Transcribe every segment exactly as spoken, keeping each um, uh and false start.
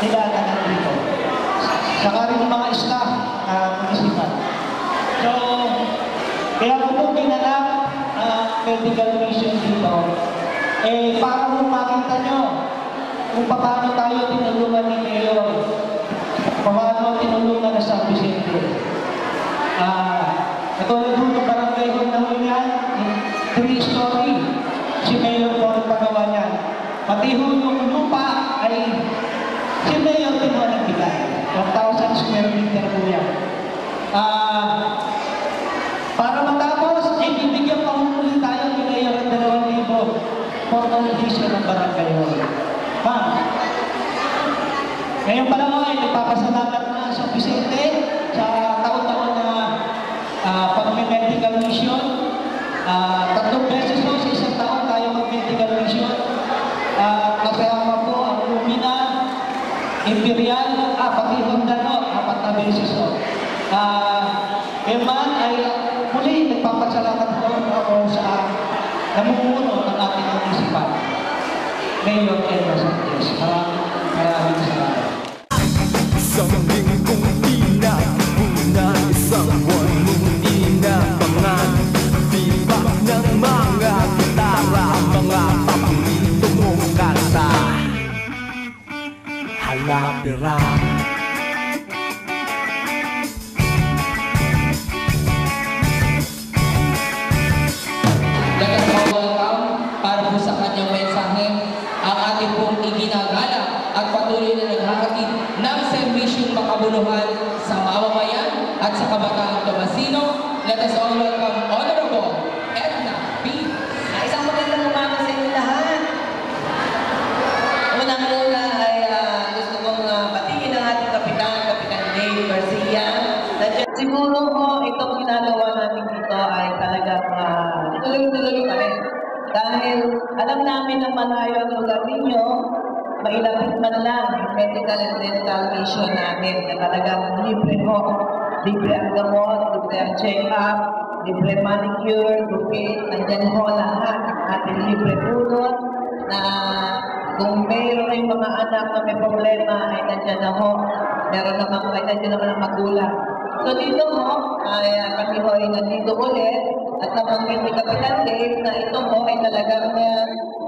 nilalanan dito. Saka rin yung mga staff na uh, municipal. So, kaya ko po ginanap uh, medical mission dito, eh, para mo makita nyo kung paano tayo tinulungan ni Mayor, paano tinulungan na San Vicente. Ah, katulad dito barangay hall na hall yan, three story, si Mayor po ang pagawa niyan. Pati ho yung lupa ay si Mayor din ho nagbigay. one thousand square meter po yan. Ah, para matapos, ay bibigyan pa muli tayo ni Mayor ng dalawang libo for condition ng barangay hall. Ma'am, ngayon pala mo ay nagpapasalamat na sa Vicente sa taon-taon na uh, pag-medical mission. Uh, tatlong beses po sa isang taon tayo mag-medical mission. Uh, kasama po ang Lumina, Imperial, ah, pati Hondano, apat na beses po. Uh, Eman ay muli nagpapasalamat po ako sa namumuno ng ating municipal. Mayor Elma Santos. Maraming maraming salamat. Isang linggong pinagpunan, isang buwan mong inabangan. Tibak ng mga gitara, mga paborito mong kanta. Halapira. Dagat mo welcome para po sa kanyang mensahe ang ating pong iginagala at patuloy na naghahatid ng serbisyong makabuluhan sa mamamayan at sa kabataang Tomasino. Let us all welcome Honorable Edna B. Isang magandang umaga sa inyo lahat. Unang-una ay uh, gusto kong uh, batiin ang ating kapitan, Kapitan Dave Garcia. Siguro po itong ginagawa namin dito ay talagang uh, tuloy-tuloy pa rin. Dahil alam namin na malayo ang lugar ninyo, mailapit man lang yung medical and dental mission namin na talagang libre mo. Libre ang gamot, libre ang check-up, libre manicure, gupit, andyan ho lahat ang ating libre tulot na kung mayroon yung mga anak na may problema ay nandyan na ho. Meron naman ay nandyan naman ang magulang. So dito mo, ay uh, kami ho ay nandito ulit at nabanggit ni Kapitan Dave na ito mo ay talagang uh,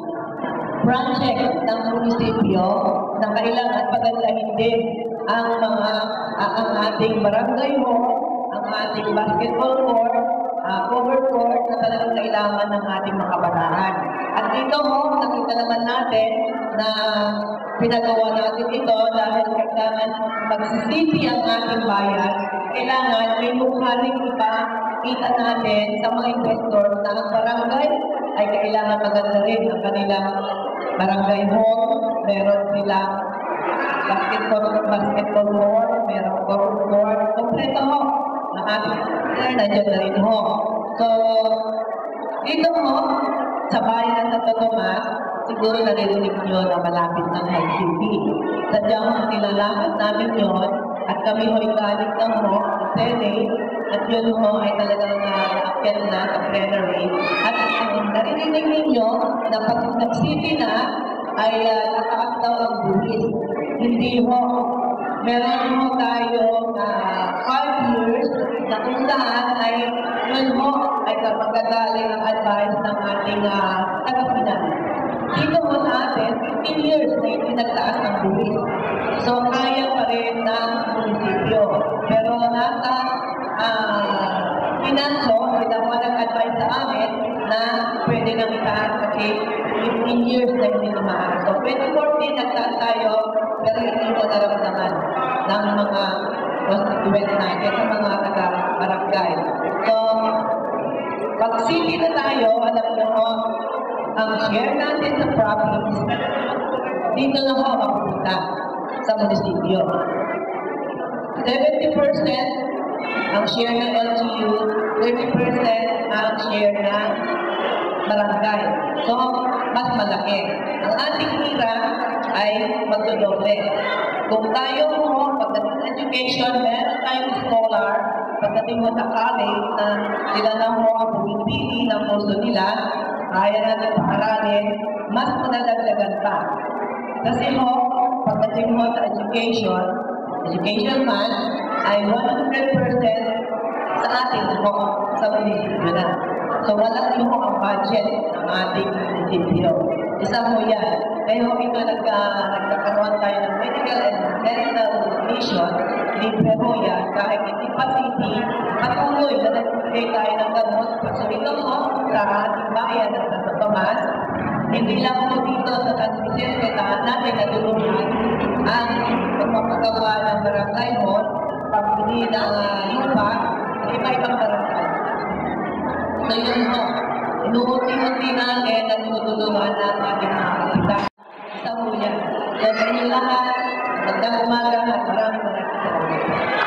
project ng munisipyo na kailangan pagandahin din ang mga uh, ang ating barangay hall, ang ating basketball court, uh, cover court na talagang kailangan ng ating mga kabataan. At dito mo, nakita naman natin na pinagawa natin ito dahil kailangan magsisisi ang ating bayan. Kailangan may mukhaling ipakita natin sa mga investor na ang barangay ay kailangan maganda rin ang kanilang barangay hall, meron silang basketball, basketball court, meron court court, kompleto ho na ating nandiyan na rin ho. So, dito ho, sa bayan ng Santo Tomas, siguro naririnig nyo na malapit ng I Q P. Sadyang nilalakad namin yun at kami ho ikalit ng ho sa Senate at yun ho ay talagang na-appeal na sa plenary. At um, naririnig ninyo na pag nag-city na ay uh, nakaas daw ang buwis. Hindi ho. Meron ho tayo na uh, five years na kung saan ay yun ho ay magagaling ang advice ng ating uh, tagapinan. Dito ho sa atin, fifteen years na hindi nagtaas ng buwis. So, kaya pa rin ng munisipyo. Pero nasa uh, pinanso, hindi mo nag-advise sa amin na pwede nang itaas kasi fifteen years na hindi tumaas. So, twenty fourteen nagtaas tayo, pero hindi mo naramdaman ng mga constituent natin, ng mga taga-barangay. So, pag city na tayo, alam nyo mo, ang share natin sa province, dito na ho mapupunta sa munisipyo. seventy percent ang share ng L G U, thirty percent ang share ng barangay. So, mas malaki. Ang ating hira ay magdodoble. Kung tayo mo, pagdating sa education, meron tayong scholar, pagdating mo sa college, na sila na mo ang pumipili ng puso nila, kaya natin paaralin, mas madadagdagan pa. Kasi mo, pagdating mo sa education, education man, ay one hundred percent sa ating po, sa munisipyo na. So, walang luho ang budget ng ating munisipyo. Isa mo yan. Kaya ito nagka, nagkakaroon tayo ng medical and dental mission, libre mo yan, kahit hindi pa city, patuloy na nagbigay tayo ng gamot. So, ito mo, sa ating bayan at sa Tomas, hindi lang po dito sa San Vicente na natin natulungan ang pagpapagawa ng barangay hall, pag-hindi ng uh, lupa, iba ibang barangay. So yun po, inuunti-unti natin at tutulungan ng ating mga kapitan. Isa po yan. So sa inyo lahat, magandang umaga at maraming maraming salamat.